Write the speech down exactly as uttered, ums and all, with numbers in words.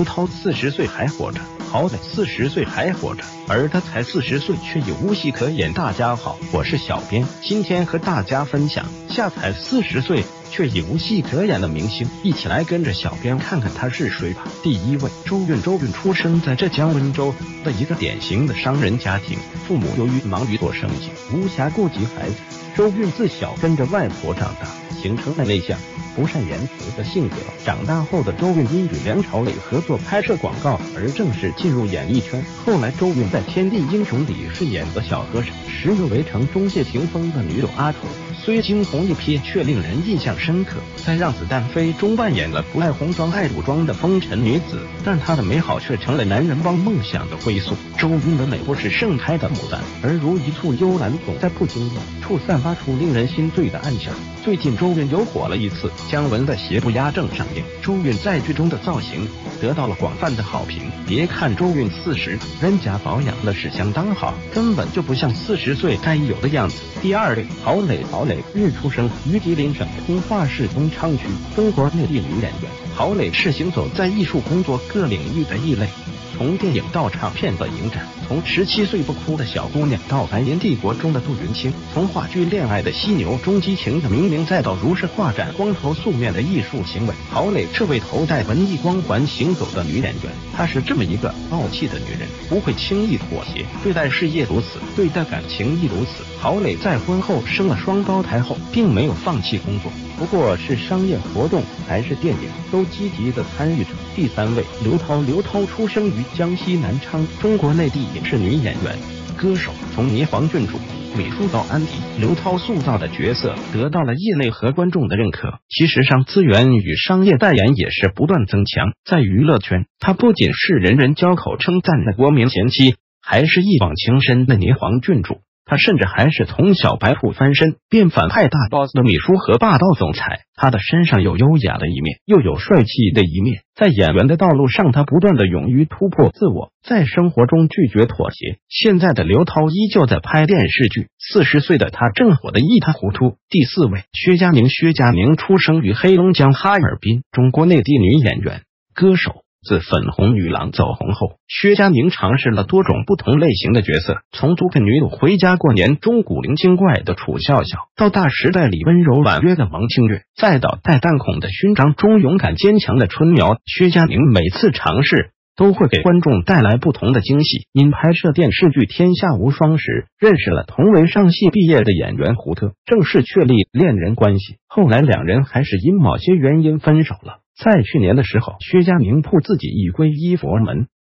刘涛四十岁还活着，郝蕾四十岁还活着，而他才四十岁却已无戏可演。大家好，我是小编，今天和大家分享下才四十岁却已无戏可演的明星，一起来跟着小编看看他是谁吧。第一位，周韵。周韵出生在浙江温州的一个典型的商人家庭，父母由于忙于做生意，无暇顾及孩子。周韵自小跟着外婆长大，形成了内向不善言辞的性格。长大后的周韵因与梁朝伟合作拍摄广告而正式进入演艺圈。后来周韵在《天地英雄》里饰演的小和尚，时有围城中谢霆锋的女友阿土，虽惊鸿一瞥，却令人印象深刻。在《让子弹飞》中扮演了不爱红妆爱赌庄的风尘女子，但她的美好却成了男人帮梦想的归宿。周韵的美不是盛开的牡丹，而如一簇幽兰，总在不经意处散发出令人心醉的暗香。最近周韵又火了一次，姜文的《邪不压正》上映，周韵在剧中的造型得到了广泛的好评。别看周韵四十，人家保养的是相当好，根本就不像四十岁该有的样子。第二位，郝蕾。郝蕾日出生于吉林省通化市东昌区，中国内地女演员。郝蕾是行走在艺术工作各领域的异类，从电影到唱片的影展，从十七岁不哭的小姑娘到白莲帝国中的杜云清，从话剧《恋爱的犀牛》中激情的明明，再到如是画展光头素面的艺术行为。郝蕾这位头戴文艺光环行走的女演员，她是这么一个傲气的女人，不会轻易妥协，对待事业如此，对待感情亦如此。郝蕾在婚后生了双胞胎后，并没有放弃工作，不过是商业活动还是电影，都积极的参与着。第三位，刘涛。刘涛出生于江西南昌，中国内地影视女演员、歌手。从霓凰郡主、米叔到安迪，刘涛塑造的角色得到了业内和观众的认可。其实上资源与商业代言也是不断增强，在娱乐圈，她不仅是人人交口称赞的国民贤妻，还是一往情深的霓凰郡主。他甚至还是从小白兔翻身变反派大 boss 的秘书和霸道总裁。他的身上有优雅的一面，又有帅气的一面。在演员的道路上，他不断的勇于突破自我，在生活中拒绝妥协。现在的刘涛依旧在拍电视剧，四十岁的他正火得一塌糊涂。第四位，薛佳凝。薛佳凝出生于黑龙江哈尔滨，中国内地女演员、歌手。自粉红女郎走红后，薛佳凝尝试了多种不同类型的角色，从租客女友回家过年中古灵精怪的楚笑笑，到大时代里温柔婉约的王清月，再到带弹孔的勋章中勇敢坚强的春苗。薛佳凝每次尝试都会给观众带来不同的惊喜。因拍摄电视剧《天下无双》时，认识了同为上戏毕业的演员胡特，正式确立恋人关系。后来两人还是因某些原因分手了。在去年的时候，薛佳凝曝自己已皈依佛门，